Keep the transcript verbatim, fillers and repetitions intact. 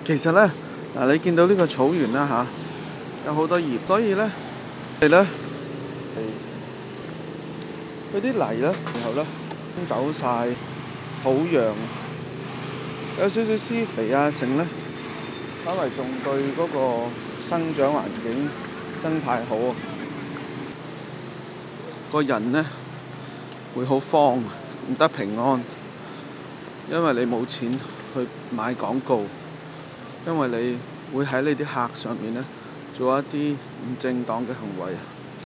其實咧，嗱你見到呢個草原啦嚇，有好多葉，所以咧，係咧，嗰啲泥咧，然後咧沖走晒土壤，有少少施肥啊剩咧，反為仲對嗰個生長環境、生態好啊。個人咧會好慌，唔得平安，因為你冇錢去買廣告，因為你會喺你啲客上面咧做一啲唔正當嘅行為。